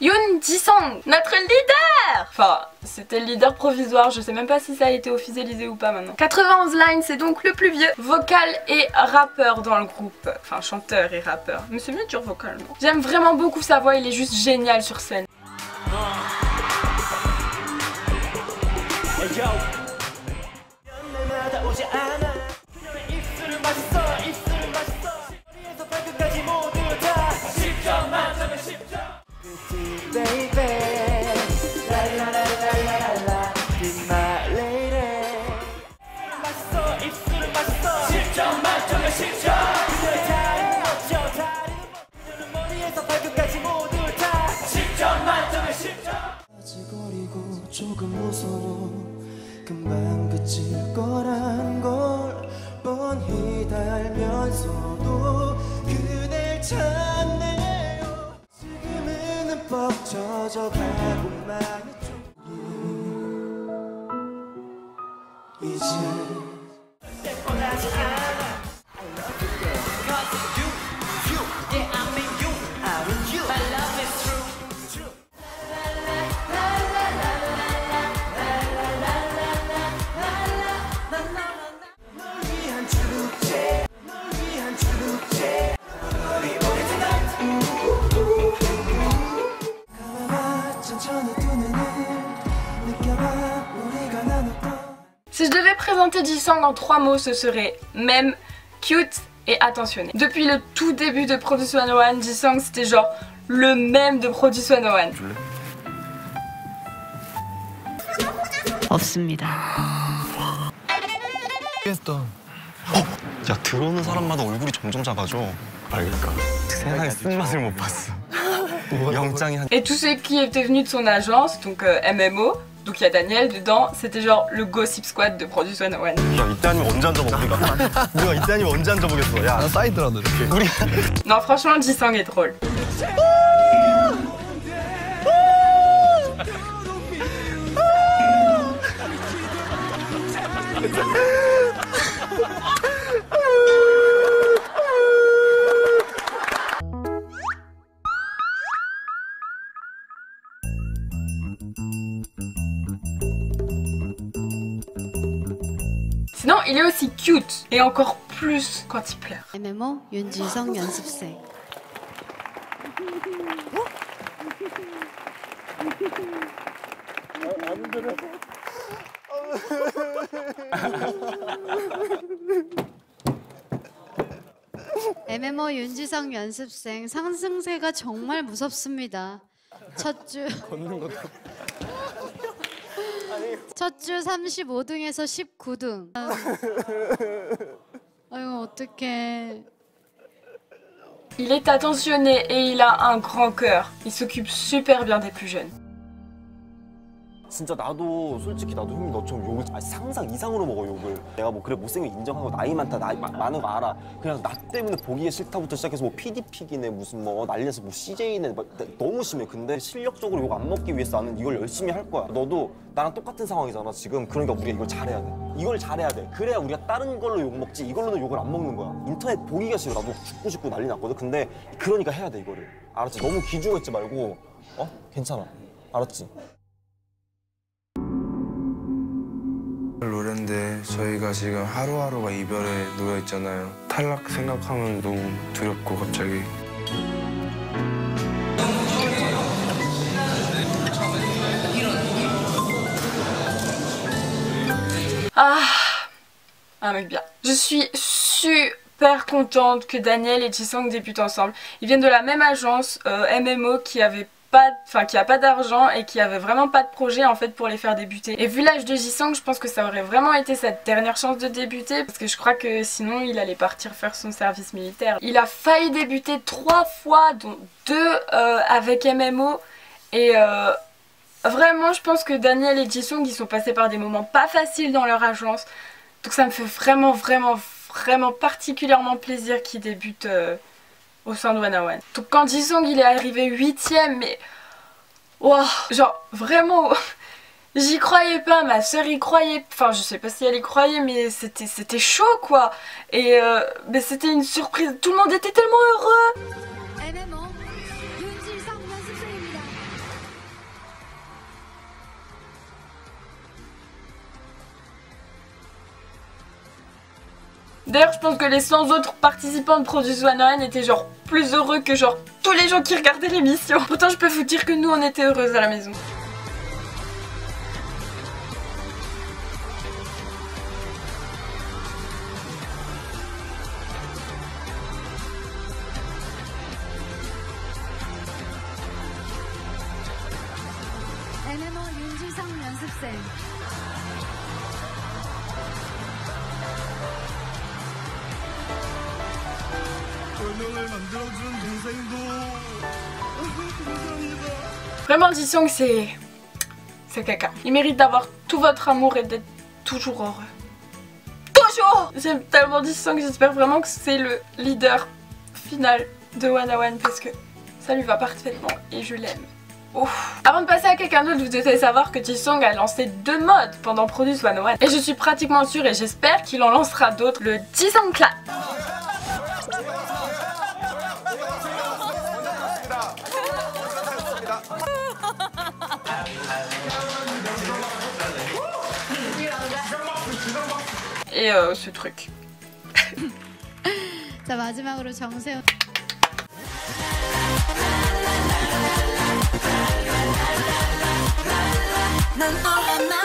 Yoon Ji-sung, notre leader. Enfin, c'était le leader provisoire, je sais même pas si ça a été officialisé ou pas maintenant. 91 lines, c'est donc le plus vieux. Vocal et rappeur dans le groupe. Enfin, chanteur et rappeur. Mais c'est mieux de dire vocal, non? J'aime vraiment beaucoup sa voix, il est juste génial sur scène. 조금 무서워 금방 그칠 거란 걸 뻔히 다 알면서도 그댈 찾네요. 지금은 흠뻑 젖어가고만 있죠. 이제 원하지 않아. I love you girl because of you, you, yeah I mean you, I mean you. My love is true. Si je devais présenter Jisung en 3 mots, ce serait mème, cute et attentionné. Depuis le tout début de Produce 101, Jisung c'était genre le mème de Produce 101. 없습니다. 야, 들어오는 사람마다 얼굴이 점점 작아져. 그러니까 세상에 쓴맛을 못 봤어. 영장이 한... Et tous ceux qui étaient venus de son agence, donc MMO, donc il y a Daniel dedans, c'était genre le Gossip Squad de Produce 101. 야, 이때 아니면 언제 앉아봐 우리가. 우리가 이때 아니면 언제 앉아보겠어. 야, 나 사이드라도 이렇게. 우리... Non, franchement, Jisung est drôle. Sinon, il est aussi cute et encore plus quand il pleure. MMO 윤지성 연습생. MMO 윤지성 연습생 상승세가 정말 무섭습니다. 첫 주 35등에서 19등. 아이고 어떡해. Il est attentionné et il a un grand cœur. Il s'occupe super bien des plus jeunes. 진짜 나도 솔직히 나도 형님 너처럼 욕을 상상 이상으로 먹어 욕을. 내가 뭐 그래 못생겨 인정하고 나이 많다 나이 많은 거 알아. 그냥 나 때문에 보기가 싫다부터 시작해서 뭐 PD픽이네 무슨 뭐 난리나서 뭐 CJ네 너무 심해. 근데 실력적으로 욕 안 먹기 위해서 나는 이걸 열심히 할 거야. 너도 나랑 똑같은 상황이잖아 지금. 그러니까 우리가 이걸 잘해야 돼. 이걸 잘해야 돼. 그래야 우리가 다른 걸로 욕 먹지 이걸로는 욕을 안 먹는 거야. 인터넷 보기가 싫어. 나도 죽고 싶고 난리 났거든. 근데 그러니까 해야 돼 이거를. 알았지? 너무 기죽어 있지 말고 괜찮아. 알았지? 노래인데 저희가 지금 하루하루가 이별에 놓여있잖아요. 탈락 생각하면 너무 두렵고 갑자기. Un mec bien. Je suis super contente que Daniel et Jisung débutent ensemble. Ils viennent de la même agence MMO qui a pas d'argent et qui avait vraiment pas de projet en fait pour les faire débuter. Et vu l'âge de Jisung, je pense que ça aurait vraiment été sa dernière chance de débuter parce que je crois que sinon il allait partir faire son service militaire. Il a failli débuter 3 fois, dont 2 avec MMO et vraiment je pense que Daniel et Jisung ils sont passés par des moments pas faciles dans leur agence. Donc ça me fait vraiment particulièrement plaisir qu'ils débutent au sein de 101. Donc quand Jisung il est arrivé 8ème, mais wow, genre vraiment j'y croyais pas, ma soeur y croyait, enfin je sais pas si elle y croyait mais c'était chaud quoi. Et mais c'était une surprise, tout le monde était tellement heureux. MMO 윤지성 연습생입니다. D'ailleurs, je pense que les 100 autres participants de Produce 101 étaient genre plus heureux que genre tous les gens qui regardaient l'émission. Pourtant, je peux vous dire que nous, on était heureuses à la maison. MMO 윤지성 연습생. Vraiment, Jisung, c'est caca. Il mérite d'avoir tout votre amour et d'être toujours heureux. Toujours. J'aime tellement Jisung, j'espère vraiment que c'est le leader final de 101 parce que ça lui va parfaitement et je l'aime. Ouf. Avant de passer à quelqu'un d'autre, vous devez savoir que Jisung a lancé 2 modes pendant Produce 101 et je suis pratiquement sûre et j'espère qu'il en lancera d'autres. Le Jisung Clap. Et ce truc. 자 마지막으로 정세훈. 난 너의